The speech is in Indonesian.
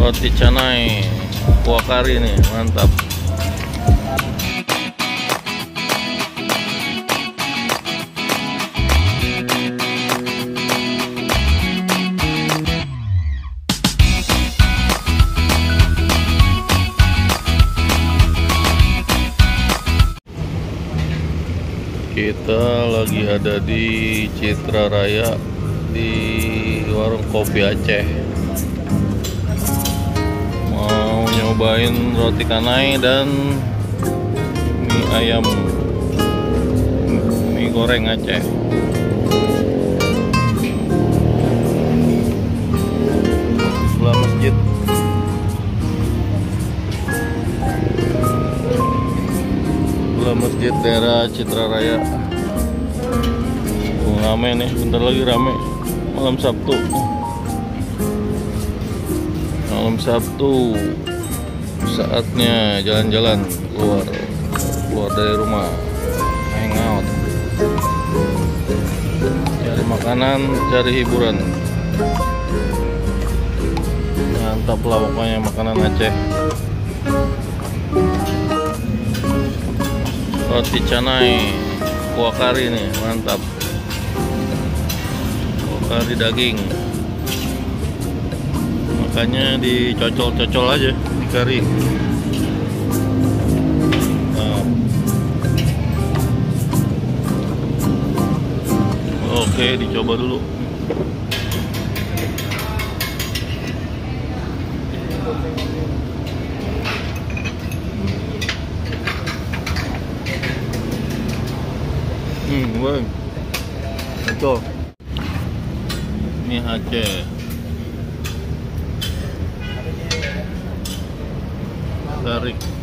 Roti canai kuah kari nih, mantap. Kita lagi ada di Citra Raya di warung kopi Aceh. Mau nyobain roti canai dan mie ayam, mie goreng Aceh. Sebelah masjid. Masjid daerah Citra Raya. Rame nih, bentar lagi rame. Malam Sabtu. Malam Sabtu saatnya jalan-jalan keluar dari rumah, hangout, cari makanan, cari hiburan. Mantap lah pokoknya makanan Aceh. Roti canai kuah kari nih, mantap. Kuah kari daging, makanya dicocol-cocol aja di kari. Nah. Oke, dicoba dulu. Bang, itu mie Aceh, tarik.